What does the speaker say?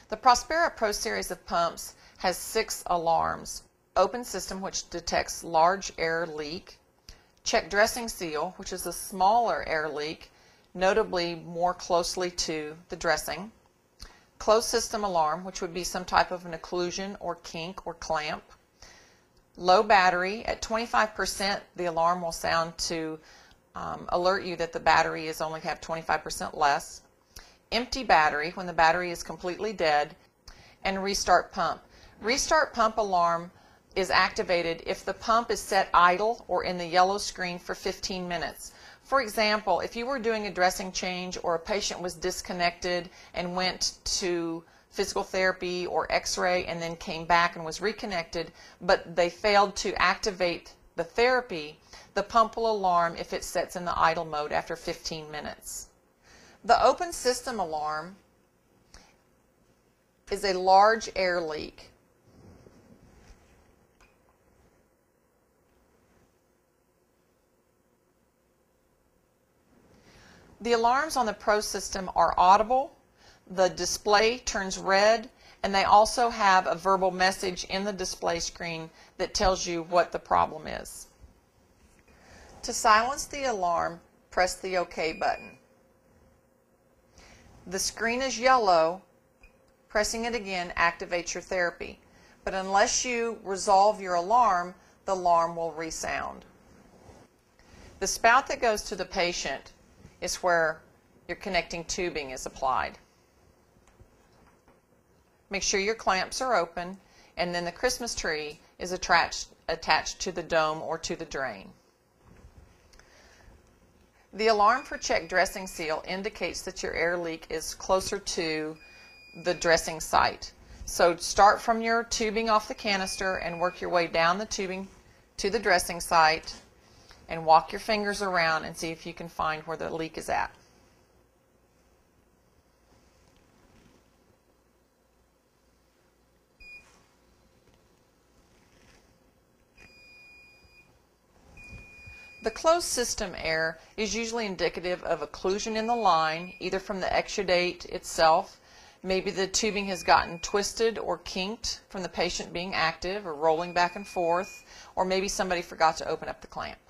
The Prospera Pro series of pumps has 6 alarms. Open system, which detects large air leak. Check dressing seal, which is a smaller air leak, notably more closely to the dressing. Closed system alarm, which would be some type of an occlusion or kink or clamp. Low battery, at 25% the alarm will sound to alert you that the battery is only have 25% less. Empty battery, when the battery is completely dead. And restart pump. Restart pump alarm is activated if the pump is set idle or in the yellow screen for 15 minutes. For example, if you were doing a dressing change or a patient was disconnected and went to physical therapy or x-ray and then came back and was reconnected, but they failed to activate the therapy, the pump will alarm if it sets in the idle mode after 15 minutes. The open system alarm is a large air leak. The alarms on the Pro system are audible, the display turns red, and they also have a verbal message in the display screen that tells you what the problem is. To silence the alarm, press the OK button. The screen is yellow. Pressing it again activates your therapy. But unless you resolve your alarm, the alarm will resound. The spout that goes to the patient is where your connecting tubing is applied. Make sure your clamps are open, and then the Christmas tree is attached to the dome or to the drain. The alarm for check dressing seal indicates that your air leak is closer to the dressing site. So start from your tubing off the canister and work your way down the tubing to the dressing site and walk your fingers around and see if you can find where the leak is at. The closed system air is usually indicative of occlusion in the line, either from the exudate itself. Maybe the tubing has gotten twisted or kinked from the patient being active or rolling back and forth, or maybe somebody forgot to open up the clamp.